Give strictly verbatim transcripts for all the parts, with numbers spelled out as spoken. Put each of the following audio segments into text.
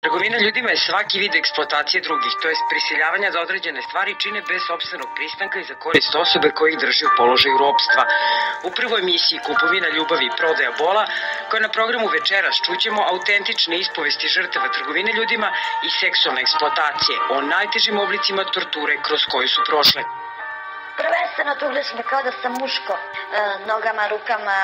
Trgovina ljudima je svaki vid eksploatacije drugih, to je prisiljavanja da određene stvari čine bez sopstvenog pristanka i za korist osobe koji ih drži u položaju ropstva. U prvoj emisiji Kupovina ljubavi i prodaja bola, koja na programu Večeras, čućemo autentične ispovesti žrtava trgovine ljudima i seksualne eksploatacije, o najtežim oblicima torture kroz koju su prošle. Prvenstveno tugle su me kao da sam muško, nogama, rukama,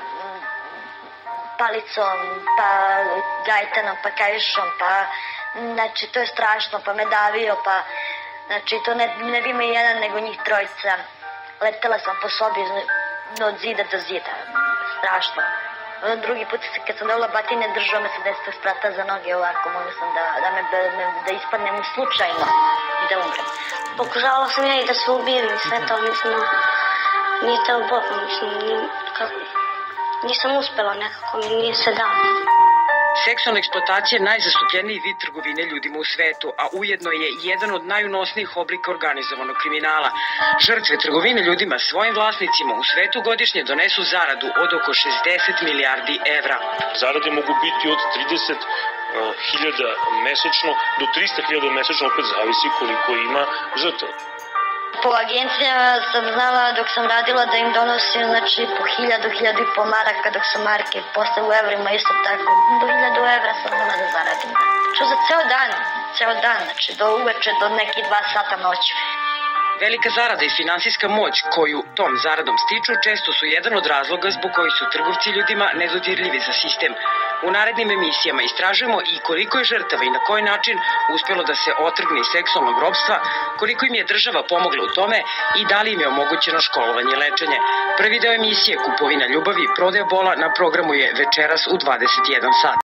palicom, pa gajtanom, pa kajšom, pa, znači, to je strašno, pa me davio, pa, znači, to ne, ne bi me jedan, nego njih trojica. Letela sam po sobi od zida do zida, strašno. Drugi put, kad sam dobila batine, držao me se deset sprata za noge ovako, mogla sam da, da, me, da ispadnem slučajno i da umrem. Pokušavala sam ja i da se ubijem i sve to, mislim, nije to Bog, mislim, kako... Nisam uspela, nekako mi nije se dalo. Seksualna eksploatacija je najzastupljeniji vid trgovine ljudima u svetu, a ujedno je jedan od najunosnijih oblika organizovanog kriminala. Žrtve trgovine ljudima svojim vlasnicima u svetu godišnje donesu zaradu od oko šezdeset milijardi evra. Zarade mogu biti od trideset hiljada mesečno do trista hiljada mesečno, opet zavisi koliko ima žrtava. Po agencijama sam znala dok sam radila da im donosim, znači, po hiljadu, hiljadu i po maraka, dok su marke, posle u evrima isto tako, do hiljadu evra sam znala da zaradim. Čo za ceo dan, ceo dan, znači, do uveče, do neki dva sata noću. Velika zarada i finansijska moć koju tom zaradom stiču često su jedan od razloga zbog kojih su trgovci ljudima nedodirljivi za sistem. U narednim emisijama istražujemo i koliko je žrtava i na koji način uspelo da se otrgne iz seksualnog ropstva, koliko im je država pomogla u tome i da li im je omogućeno školovanje i lečenje. Prvi deo emisije Kupovina ljubavi i prodaja bola na programu je Večeras u dvadeset jedan sat.